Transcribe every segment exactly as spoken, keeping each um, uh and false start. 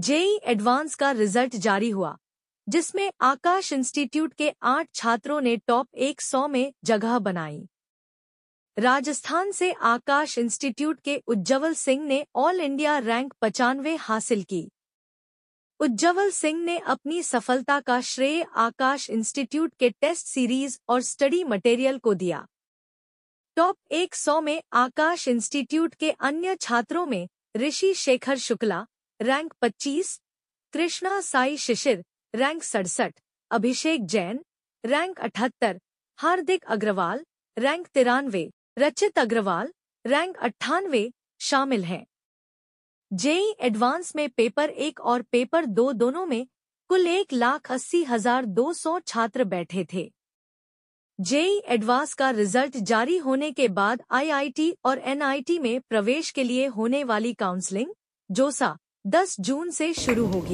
JEE advance का result जारी हुआ, जिसमें आकाश इंस्टीट्यूट के आठ छात्रों ने टॉप सौ में जगह बनाई। राजस्थान से आकाश इंस्टीट्यूट के उज्जवल सिंह ने ऑल इंडिया रैंक पचानवे हासिल की। उज्जवल सिंह ने अपनी सफलता का श्रेय आकाश इंस्टीट्यूट के टेस्ट सीरीज और स्टडी मटेरियल को दिया। टॉप सौ में आकाश इंस्टीट्यूट के अन्य छात्रों में ऋषि शेखर शुक्ला रैंक पच्चीस, कृष्णा साई शिशिर रैंक सड़सठ, अभिषेक जैन रैंक अठहत्तर, हार्दिक अग्रवाल रैंक तिरानवे, रचित अग्रवाल रैंक अट्ठानवे शामिल हैं। जेईई एडवांस में पेपर एक और पेपर दो दोनों में कुल एक लाख अस्सी हजार दो सौ छात्र बैठे थे। जेईई एडवांस का रिजल्ट जारी होने के बाद आईआईटी और एनआईटी में प्रवेश के लिए होने वाली काउंसलिंग जोसा दस जून से शुरू होगी।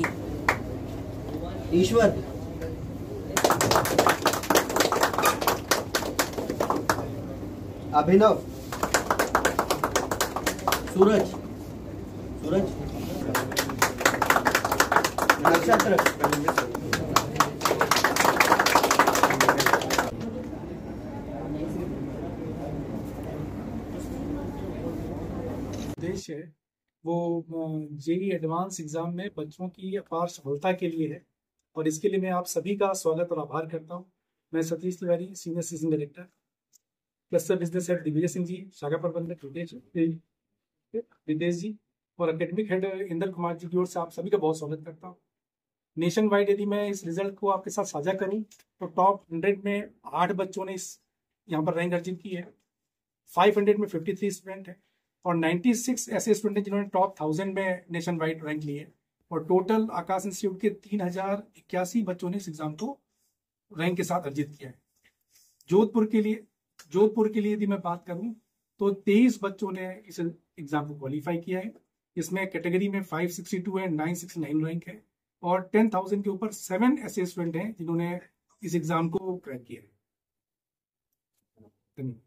ईश्वर अभिनव सूरज सूरज नक्षत्र उद्देश्य है वो जेईई एडवांस एग्जाम में बच्चों की अपार सफलता के लिए है और इसके लिए मैं आप सभी का स्वागत और आभार करता हूं। मैं Satish Tiwari, senior season director, cluster business head Digvijay Singh ji, शाखा प्रबंधक विदेश जी और एकेडमिक हेड इंदर कुमार जी की ओर से आप सभी का बहुत स्वागत करता हूँ। नेशन वाइड यदि मैं इस रिजल्ट को आपके साथ साझा करूँ तो टॉप हंड्रेड में आठ बच्चों ने इस यहाँ पर रैंक अर्जित की है, फाइव हंड्रेड में फिफ्टी थ्री स्टूडेंट है और छियानवे ऐसे स्टूडेंट हैं जिन्होंने टॉप थाउजेंड में नेशन वाइड रैंक ली है और टोटल आकाश इंस्टीट्यूट के तीन हजार इक्यासी बच्चों ने इस एग्जाम को रैंक के साथ अर्जित किया है। जोधपुर के लिए जोधपुर के लिए यदि मैं बात करूं तो तेईस बच्चों ने इस एग्जाम को क्वालिफाई किया है। इसमें कैटेगरी में पाँच सौ बासठ है, नौ सौ उनहत्तर रैंक है और दस हज़ार के ऊपर सेवन ऐसे स्टूडेंट हैं जिन्होंने इस एग्जाम को क्रैक किया है। धन्यवाद।